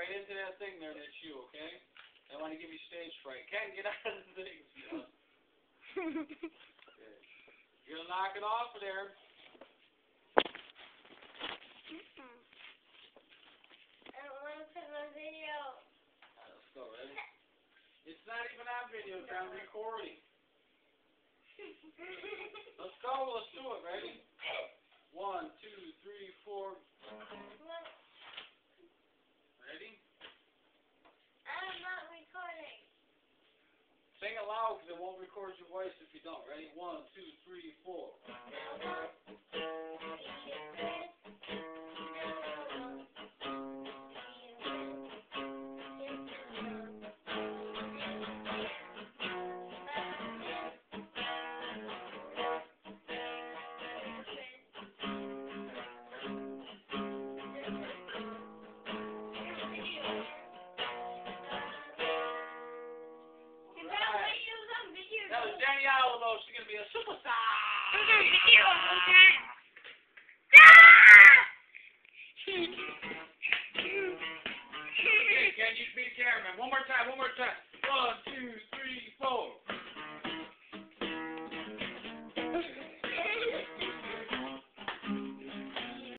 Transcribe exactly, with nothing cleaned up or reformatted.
right into that thing there that's you, okay? I want to give you stage fright. Ken, get out of the thing. Okay. You're going to knock it off of there. I don't want to put my video. Right, let's go, ready? It's not even on video, it's on recording. Let's go, let's do it, ready? One, two, three, four. Ready? I'm not recording. Sing it loud because it won't record your voice if you don't. Ready? One, two, three, four. That was Danielle, though. She's going to be a superstar. Video. Okay, can you be the cameraman? One more time, one more time. One, two, three, four.